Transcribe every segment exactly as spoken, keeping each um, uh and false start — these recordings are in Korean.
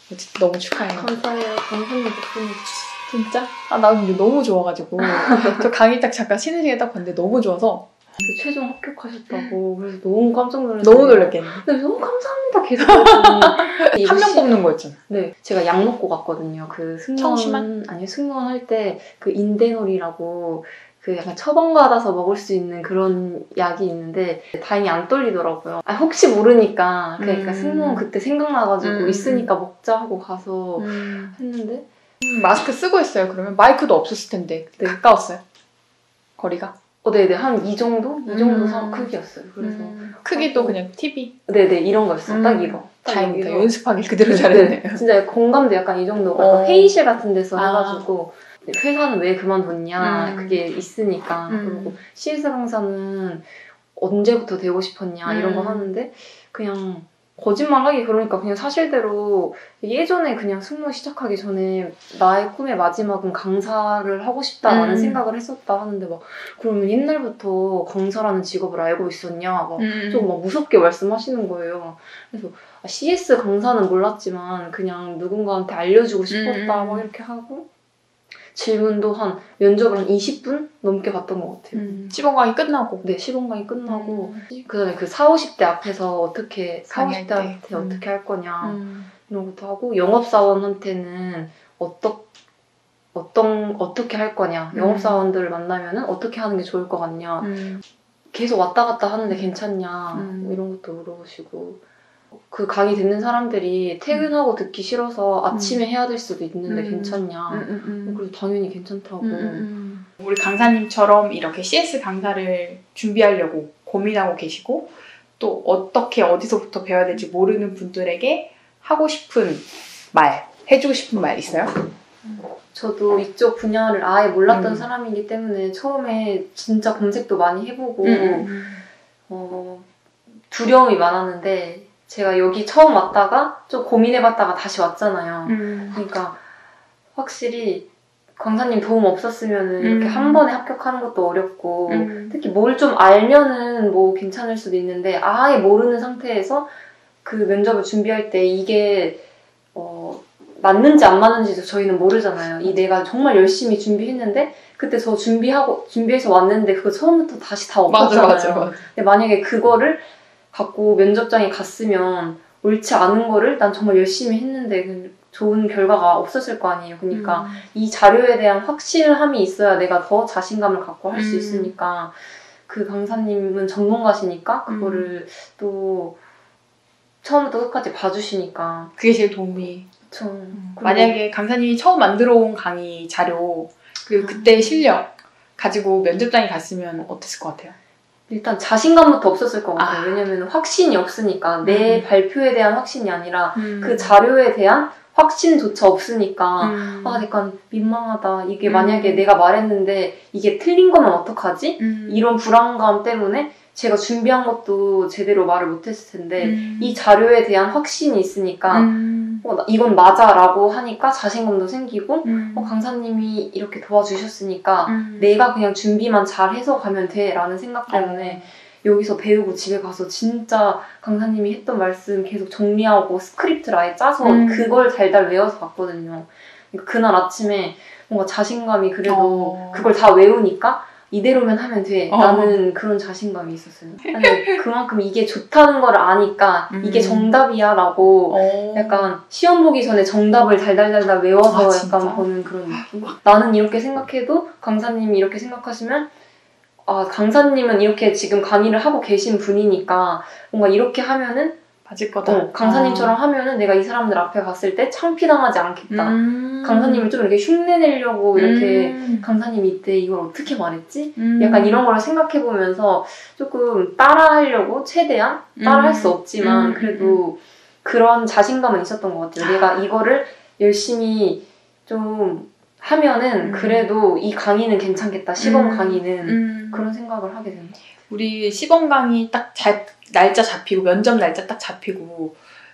어쨌든 너무 축하해요. 감사해요. 강사님 덕분에. 진짜? 아, 나 근데 너무 좋아가지고 저 강의 딱 잠깐 쉬는 시간에 딱 봤는데 너무 좋아서 그 최종 합격하셨다고 그래서 너무 깜짝 놀랐어요. 너무 놀랐겠네. 네, 너무 감사합니다. 계속 한 명 뽑는 거였잖아. 네, 제가 약 먹고 갔거든요. 그 승무원 청심환? 아니요, 승무원 할 때 그 인대놀이라고 그 약간 처방 받아서 먹을 수 있는 그런 약이 있는데 다행히 안 떨리더라고요. 아, 혹시 모르니까 그러니까 음. 승무원 그때 생각나가지고 음. 있으니까 먹자 하고 가서 음. 했는데 음, 마스크 쓰고 있어요. 그러면 마이크도 없었을 텐데 네. 가까웠어요. 거리가? 어, 네네 한 이 정도? 이 정도 음. 상 크기였어요. 그래서 음. 크기도 그냥 티비? 네네 이런 거였어요. 음. 딱 이거. 딱 다행이다. 여기서. 연습하기 그대로 네, 잘했네요. 네. 진짜 공감도 약간 이 정도. 어. 회의실 같은 데서 아. 해가지고 회사는 왜 그만뒀냐 음. 그게 있으니까 음. 그리고 씨에스 강사는 언제부터 되고 싶었냐 이런 거 음. 하는데 그냥 거짓말하기 그러니까 그냥 사실대로 예전에 그냥 승무 시작하기 전에 나의 꿈의 마지막은 강사를 하고 싶다라는 음. 생각을 했었다 하는데 막 그러면 옛날부터 강사라는 직업을 알고 있었냐 막 음. 좀 막 무섭게 말씀하시는 거예요. 그래서 씨에스 강사는 몰랐지만 그냥 누군가한테 알려주고 싶었다 음. 막 이렇게 하고 질문도 한 면접을 한 이십 분 넘게 봤던 것 같아요. 음. 시범 강의 끝나고. 네, 시범 강의 끝나고 음. 그다음에 그 사오십 대 앞에서 어떻게 사오십 강의할 대한테 때. 음. 어떻게 할 거냐 음. 이런 것도 하고 영업사원한테는 어떠, 어떤 어떻게 할 거냐 음. 영업사원들을 만나면은 어떻게 하는 게 좋을 것 같냐 음. 계속 왔다 갔다 하는데 괜찮냐 음. 뭐 이런 것도 물어보시고 그 강의 듣는 사람들이 퇴근하고 듣기 싫어서 아침에 해야 될 수도 있는데 음. 괜찮냐 음. 음. 음. 그래서 당연히 괜찮다고 음. 음. 우리 강사님처럼 이렇게 씨에스 강사를 준비하려고 고민하고 계시고 또 어떻게 어디서부터 배워야 될지 모르는 분들에게 하고 싶은 말, 해주고 싶은 말 있어요? 저도 이쪽 분야를 아예 몰랐던 음. 사람이기 때문에 처음에 진짜 검색도 많이 해보고 음. 어, 두려움이 많았는데 제가 여기 처음 왔다가 좀 고민해봤다가 다시 왔잖아요. 음. 그러니까 확실히 강사님 도움 없었으면 이렇게 음. 한 번에 합격하는 것도 어렵고 음. 특히 뭘 좀 알면은 뭐 괜찮을 수도 있는데 아예 모르는 상태에서 그 면접을 준비할 때 이게 어, 맞는지 안 맞는지도 저희는 모르잖아요. 이 내가 정말 열심히 준비했는데 그때 저 준비하고 준비해서 왔는데 그거 처음부터 다시 다 엎었잖아요. 맞아, 맞아, 맞아. 근데 만약에 그거를 갖고 면접장에 갔으면 옳지 않은 거를 난 정말 열심히 했는데 좋은 결과가 없었을 거 아니에요. 그러니까 음. 이 자료에 대한 확실함이 있어야 내가 더 자신감을 갖고 할 수 음. 있으니까 그 강사님은 전문가시니까 그거를 음. 또 처음부터 끝까지 봐주시니까 그게 제일 도움이. 저 음. 만약에 강사님이 처음 만들어 온 강의 자료 그리고 음. 그때의 실력 가지고 면접장에 갔으면 어땠을 것 같아요? 일단 자신감부터 없었을 것 같아요. 아. 왜냐면 확신이 없으니까 내 음. 발표에 대한 확신이 아니라 음. 그 자료에 대한 확신조차 없으니까 음. 아 약간 민망하다. 이게 음. 만약에 내가 말했는데 이게 틀린 거면 어떡하지? 음. 이런 불안감 때문에 제가 준비한 것도 제대로 말을 못했을 텐데 음. 이 자료에 대한 확신이 있으니까 음. 어, 이건 맞아 라고 하니까 자신감도 생기고 음. 어, 강사님이 이렇게 도와주셨으니까 음. 내가 그냥 준비만 잘 해서 가면 돼 라는 생각 때문에 여기서 배우고 집에 가서 진짜 강사님이 했던 말씀 계속 정리하고 스크립트를 아예 짜서 음. 그걸 달달 외워서 갔거든요. 그러니까 그날 아침에 뭔가 자신감이 그래도 어. 그걸 다 외우니까 이대로면 하면 돼 어. 라는 그런 자신감이 있었어요. 근데 그만큼 이게 좋다는 걸 아니까 음. 이게 정답이야 라고 어. 약간 시험 보기 전에 정답을 달달달달 외워서 아, 약간 진짜? 보는 그런 느낌? 나는 이렇게 생각해도 강사님이 이렇게 생각하시면 아 강사님은 이렇게 지금 강의를 하고 계신 분이니까 뭔가 이렇게 하면은 맞을 거다. 어, 강사님처럼 아. 하면은 내가 이 사람들 앞에 갔을 때 창피당하지 않겠다. 음. 강사님을 좀 이렇게 흉내내려고 이렇게 음. 강사님이 이때 이걸 어떻게 말했지? 음. 약간 이런 걸 생각해보면서 조금 따라하려고 최대한 따라할 수 없지만 음. 그래도 그런 자신감은 있었던 것 같아요. 내가 이거를 열심히 좀 하면은 음. 그래도 이 강의는 괜찮겠다. 시범 음. 강의는 음. 그런 생각을 하게 되는 것 같아요. 우리 시범 강의 딱 잘, 날짜 잡히고 면접 날짜 딱 잡히고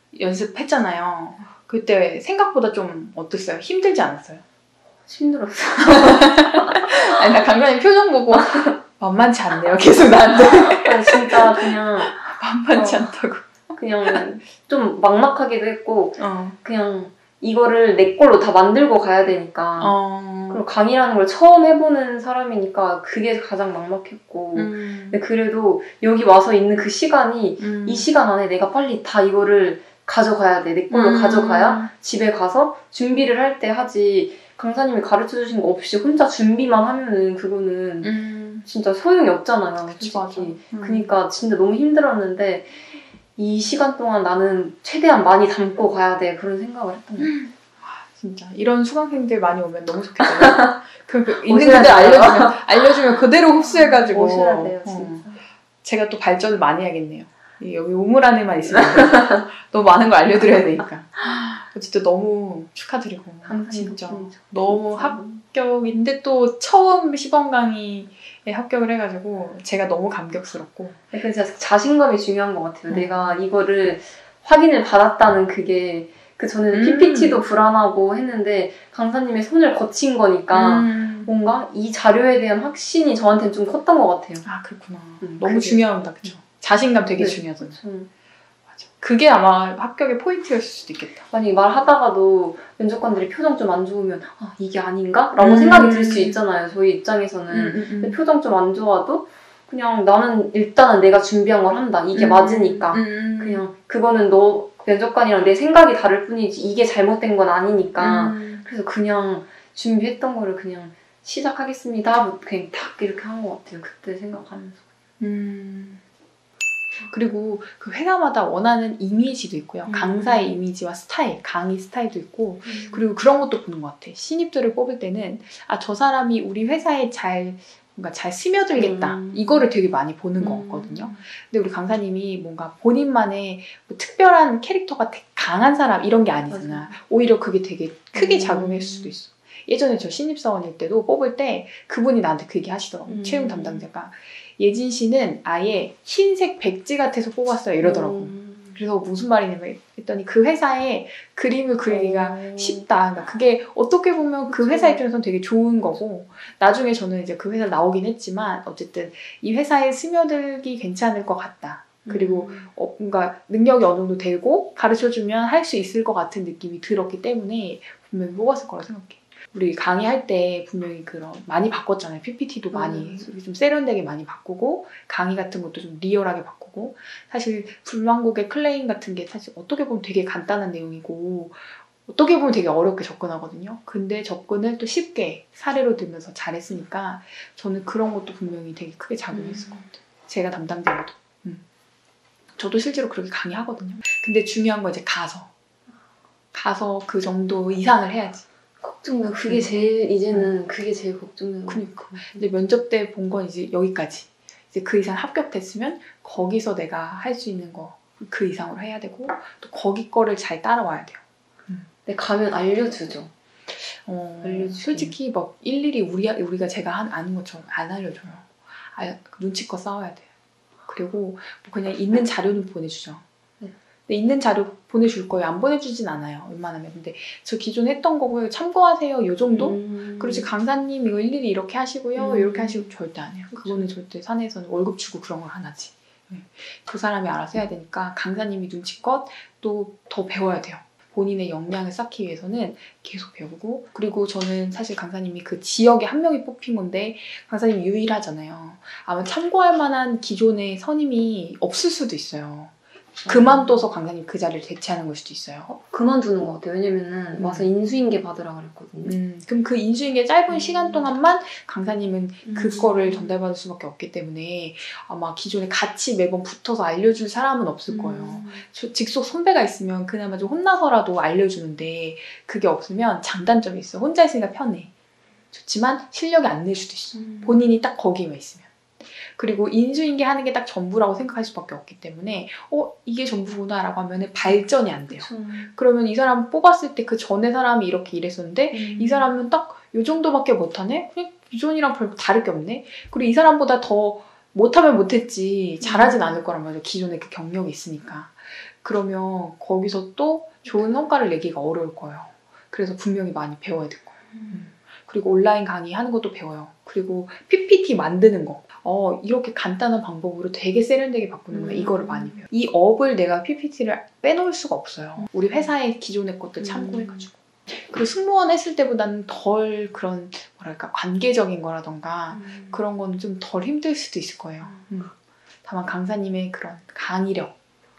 연습했잖아요. 그때 생각보다 좀 어땠어요? 힘들지 않았어요? 힘들었어요. 아니 나 강사님 표정 보고 만만치 않네요. 계속 나한테. 아니, 진짜 그냥 만만치 어. 않다고. 그냥 좀 막막하기도 했고 어. 그냥 이거를 내 걸로 다 만들고 가야 되니까 어... 그리고 강의라는 걸 처음 해보는 사람이니까 그게 가장 막막했고 음... 근데 그래도 여기 와서 있는 그 시간이 음... 이 시간 안에 내가 빨리 다 이거를 가져가야 돼. 내 걸로 음... 가져가야 집에 가서 준비를 할 때 하지 강사님이 가르쳐주신 거 없이 혼자 준비만 하면은 그거는 음... 진짜 소용이 없잖아요. 그치, 솔직히. 맞아. 음. 그러니까 진짜 너무 힘들었는데 이 시간 동안 나는 최대한 많이 담고 가야 돼. 그런 생각을 했던 것 같아요. 진짜 이런 수강생들 많이 오면 너무 좋겠다. 그, 그 있는 오셔야 그대로 돼요. 알려주면 알려주면 그대로 흡수해가지고 오셔야 돼요, 진짜. 어. 제가 또 발전을 많이 해야겠네요. 여기 우물 안에만 있으면 너무 많은 걸 알려드려야 되니까. 어쨌든 너무 축하드리고 진짜 덕분이죠. 너무 진짜. 합격인데 또 처음 시범 강의에 합격을 해가지고 제가 너무 감격스럽고. 근데 진짜 자신감이 중요한 것 같아요. 음. 내가 이거를 확인을 받았다는 그게 그 전에는 음. 피피티도 불안하고 했는데 강사님의 손을 거친 거니까 음. 뭔가 이 자료에 대한 확신이 저한테는 좀 컸던 것 같아요. 아 그렇구나. 음, 너무 그게. 중요하다, 그쵸? 자신감 되게 네, 중요하잖아. 음. 맞아. 그게 아마 합격의 포인트였을 수도 있겠다. 만약에 말하다가도 면접관들이 표정 좀 안 좋으면 아 이게 아닌가? 라고 음. 생각이 들 수 있잖아요. 저희 입장에서는. 음, 음, 근데 음. 표정 좀 안 좋아도 그냥 나는 일단은 내가 준비한 걸 한다. 이게 음. 맞으니까. 음. 그냥 그거는 너 면접관이랑 내 생각이 다를 뿐이지 이게 잘못된 건 아니니까. 음. 그래서 그냥 준비했던 거를 그냥 시작하겠습니다. 그냥 탁 이렇게 한 것 같아요. 그때 생각하면서. 음. 그리고 그 회사마다 원하는 이미지도 있고요. 음. 강사의 이미지와 스타일, 강의 스타일도 있고 그리고 그런 것도 보는 것 같아. 신입들을 뽑을 때는 아, 저 사람이 우리 회사에 잘 뭔가 잘 스며들겠다. 음. 이거를 되게 많이 보는 음. 거거든요. 근데 우리 강사님이 뭔가 본인만의 뭐 특별한 캐릭터가 되게 강한 사람 이런 게 아니잖아. 맞아. 오히려 그게 되게 크게 음. 작용할 수도 있어. 예전에 저 신입사원일 때도 뽑을 때 그분이 나한테 그 얘기 하시더라고요. 음. 채용 담당자가. 예진 씨는 아예 흰색 백지 같아서 뽑았어요. 이러더라고. 음. 그래서 무슨 말이냐면 했더니 그 회사에 그림을 그리기가 오. 쉽다. 그러니까 그게 어떻게 보면 그 그쵸. 회사 입장에서는 되게 좋은 거고 나중에 저는 이제 그 회사 나오긴 했지만 어쨌든 이 회사에 스며들기 괜찮을 것 같다. 그리고 음. 어, 뭔가 능력이 어느 정도 되고 가르쳐주면 할 수 있을 것 같은 느낌이 들었기 때문에 분명히 뽑았을 거라 생각해. 우리 강의할 때 분명히 그런 많이 바꿨잖아요. 피피티도 많이 음. 좀 세련되게 많이 바꾸고 강의 같은 것도 좀 리얼하게 바꾸고 사실 불망국의 클레임 같은 게 사실 어떻게 보면 되게 간단한 내용이고 어떻게 보면 되게 어렵게 접근하거든요. 근데 접근을 또 쉽게 사례로 들면서 잘했으니까 저는 그런 것도 분명히 되게 크게 작용했을 음. 것 같아요. 제가 담당자로도. 음. 저도 실제로 그렇게 강의하거든요. 근데 중요한 건 이제 가서 가서 그 정도 이상을 해야지. 걱정돼. 그게 제일 이제는 그게 제일 걱정되는 거. 그니까. 이제 면접 때 본 건 이제 여기까지. 이제 그 이상 합격됐으면 거기서 내가 할 수 있는 거 그 이상으로 해야 되고 또 거기 거를 잘 따라와야 돼요. 근데 가면 알려주죠. 어, 알려주죠. 솔직히 막 일일이 우리, 우리가 제가 한, 아는 것처럼 안 알려줘요. 아, 눈치껏 싸워야 돼요. 그리고 뭐 그냥 있는 자료는 보내주죠. 네. 근데 있는 자료 보내줄 거예요. 안 보내주진 않아요. 웬만하면. 근데 저 기존에 했던 거고요. 참고하세요. 요 정도? 음. 그렇지 강사님 이거 일일이 이렇게 하시고요. 음. 이렇게 하시고 절대 안 해요. 그거는 절대 사내에서는 월급 주고 그런 걸 안 하지. 네. 그 사람이 알아서 해야 되니까 강사님이 눈치껏 또 더 배워야 돼요. 본인의 역량을 쌓기 위해서는 계속 배우고 그리고 저는 사실 강사님이 그 지역에 한 명이 뽑힌 건데 강사님이 유일하잖아요. 아마 참고할 만한 기존의 선임이 없을 수도 있어요. 그만둬서 강사님 그 자리를 대체하는 걸 수도 있어요. 어, 그만두는 것 같아요. 왜냐면은 음. 와서 인수인계 받으라 그랬거든요. 음, 그럼 그 인수인계 짧은 음. 시간 동안만 강사님은 음. 그거를 전달받을 수밖에 없기 때문에 아마 기존에 같이 매번 붙어서 알려줄 사람은 없을 거예요. 음. 저- 직속 선배가 있으면 그나마 좀 혼나서라도 알려주는데 그게 없으면 장단점이 있어. 혼자 있으니까 편해. 좋지만 실력이 안 늘 수도 있어. 음. 본인이 딱 거기만 있으면. 그리고 인수인계 하는 게 딱 전부라고 생각할 수밖에 없기 때문에 어? 이게 전부구나 라고 하면 발전이 안 돼요. 그쵸. 그러면 이 사람 뽑았을 때 그 전에 사람이 이렇게 일했었는데 음. 이 사람은 딱 요 정도밖에 못하네? 그냥 기존이랑 별 다를 게 없네? 그리고 이 사람보다 더 못하면 못했지 잘하진 않을 거란 말이죠. 기존에 그 경력이 있으니까. 그러면 거기서 또 좋은 성과를 내기가 어려울 거예요. 그래서 분명히 많이 배워야 될 거예요. 음. 그리고 온라인 강의 하는 것도 배워요. 그리고 피피티 만드는 거. 어 이렇게 간단한 방법으로 되게 세련되게 바꾸는구나. 음. 이거를 많이 배워요. 이 업을 내가 피피티를 빼놓을 수가 없어요. 우리 회사의 기존의 것들 참고해가지고. 그리고 승무원 했을 때보다는 덜 그런 뭐랄까 관계적인 거라던가 음. 그런 거는 좀 덜 힘들 수도 있을 거예요. 음. 다만 강사님의 그런 강의력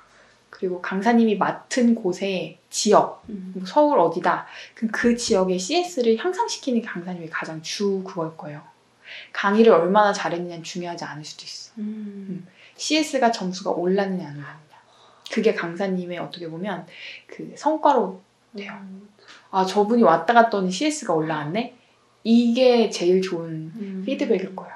그리고 강사님이 맡은 곳의 지역 음. 뭐 서울 어디다 그럼 그 지역의 씨에스를 향상시키는 게 강사님의 가장 주 그걸 거예요. 강의를 얼마나 잘했느냐는 중요하지 않을 수도 있어. 음. 씨에스가 점수가 올랐느냐 안 올랐느냐 그게 강사님의 어떻게 보면 그 성과로 돼요. 음. 아 저분이 왔다 갔더니 씨에스가 올라왔네? 이게 제일 좋은 음. 피드백일 거예요.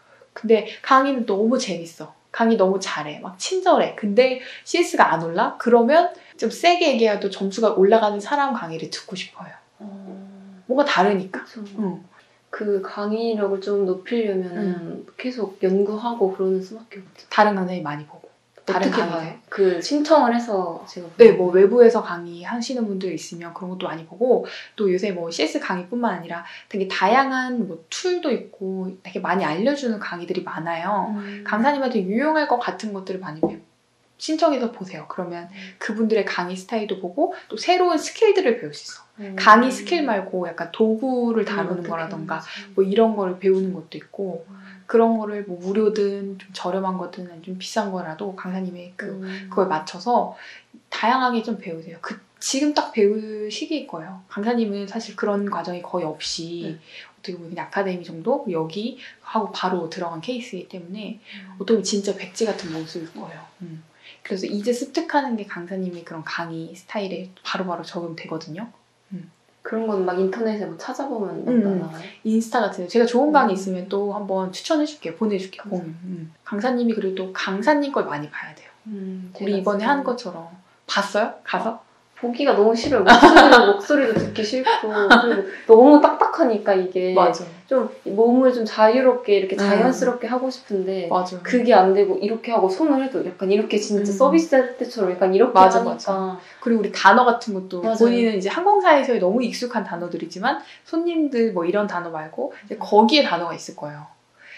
근데 강의는 너무 재밌어. 강의 너무 잘해. 막 친절해. 근데 씨에스가 안 올라? 그러면 좀 세게 얘기해도 점수가 올라가는 사람 강의를 듣고 싶어요. 어. 뭔가 다르니까. 그쵸. 응. 그 강의력을 좀 높이려면 계속 연구하고 그러는 수밖에 없죠. 다른 강사님 많이 보고. 다른 어떻게 강의들. 봐요? 그 신청을 해서 제가 네, 뭐 외부에서 강의 하시는 분들 있으면 그런 것도 많이 보고 또 요새 뭐 씨에스 강의뿐만 아니라 되게 다양한 뭐 툴도 있고 되게 많이 알려주는 강의들이 많아요. 음. 강사님한테 유용할 것 같은 것들을 많이 배워. 신청해서 보세요. 그러면 그분들의 강의 스타일도 보고 또 새로운 스킬들을 배울 수 있어. 음. 강의 스킬 말고 약간 도구를 음, 다루는 어떻게 거라던가 하는지. 뭐 이런 거를 배우는 것도 있고 음. 그런 거를 뭐 무료든 좀 저렴한 거든 좀 비싼 거라도 강사님의 그 음. 그걸 맞춰서 다양하게 좀 배우세요. 그 지금 딱 배울 시기일 거예요. 강사님은 사실 그런 과정이 거의 없이 네. 어떻게 보면 그냥 아카데미 정도 여기 하고 바로 들어간 케이스이기 때문에 음. 어떻게 보면 진짜 백지 같은 모습일 거예요. 음. 그래서 이제 습득하는 게 강사님의 그런 강의 스타일에 바로바로 적용되거든요. 그런 건 막 인터넷에 뭐 찾아보면 막 음. 나와요. 인스타 같은 데 제가 좋은 강의 음. 있으면 또 한번 추천해줄게요. 보내줄게요. 감사합니다. 음. 음. 강사님이 그리고 또 강사님 걸 많이 봐야 돼요. 음, 우리 제가 이번에 지금 한 것처럼 봤어요? 가서? 보기가 너무 싫어요. 목소리도, 목소리도 듣기 싫고 그리고 너무 딱딱하니까 이게 맞아. 좀 몸을 좀 자유롭게 이렇게 음. 자연스럽게 하고 싶은데 맞아. 그게 안 되고 이렇게 하고 손을 해도 약간 이렇게 진짜 음. 서비스 할 때처럼 약간 이렇게 맞아, 하니까 맞아. 그리고 우리 단어 같은 것도 맞아요. 본인은 이제 항공사에서의 너무 익숙한 단어들이지만 손님들 뭐 이런 단어 말고 이제 거기에 단어가 있을 거예요.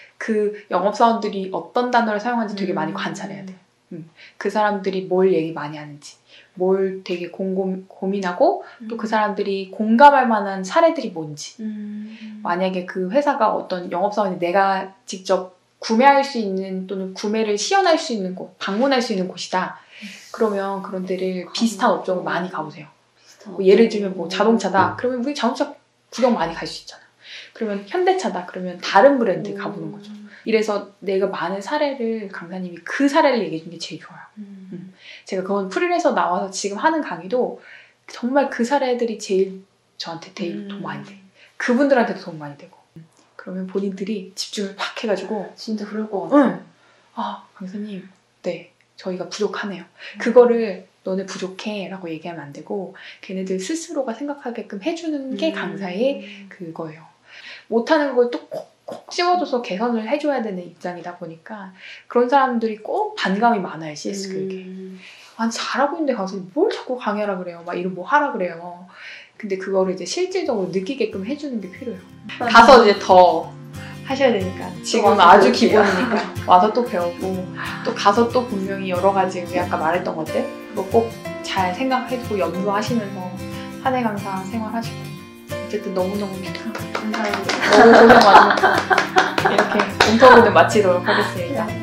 그 영업사원들이 어떤 단어를 사용하는지 되게 많이 음. 관찰해야 돼요. 음. 그 사람들이 뭘 얘기 많이 하는지 뭘 되게 곰곰, 고민하고 또 그 사람들이 공감할 만한 사례들이 뭔지 음. 만약에 그 회사가 어떤 영업사원이 내가 직접 구매할 수 있는 또는 구매를 시연할 수 있는 곳, 방문할 수 있는 곳이다. 그러면 그런 데를 비슷한 업종을 많이 가보세요. 비슷한 뭐 예를 업종. 들면 뭐 자동차다. 그러면 우리 자동차 구경 많이 갈 수 있잖아. 그러면 현대차다. 그러면 다른 브랜드 가보는 거죠. 이래서 내가 많은 사례를 강사님이 그 사례를 얘기해 주는 게 제일 좋아요. 음. 제가 그건 프리랜서 나와서 지금 하는 강의도 정말 그 사례들이 제일 저한테 되게 음. 도움 많이 돼. 그분들한테도 도움 많이 되고. 그러면 본인들이 집중을 팍 해가지고 진짜 그럴 것 같아요. 응. 아 강사님 네 저희가 부족하네요. 그거를 너네 부족해 라고 얘기하면 안 되고 걔네들 스스로가 생각하게끔 해주는 게 음. 강사의 그거예요. 못하는 걸 또 콕콕 집어줘서 개선을 해줘야 되는 입장이다 보니까 그런 사람들이 꼭 반감이 많아요. 씨에스 교육에. 음. 아니 잘하고 있는데 가서 뭘 자꾸 강의하라 그래요. 막 이런 뭐 하라 그래요. 근데 그거를 이제 실질적으로 느끼게끔 해주는 게 필요해요. 가서 이제 더 하셔야 되니까 지금 와서 아주 배울게요. 기본이니까 와서 또 배우고 또 가서 또 분명히 여러 가지 우리 아까 말했던 것들 그거 꼭 잘 생각해두고 연구하시면서 사내 강사 생활하시고 어쨌든 너무너무 감사합니다. 너무 고생 많으셨고 이렇게 인터뷰는 마치도록 하겠습니다.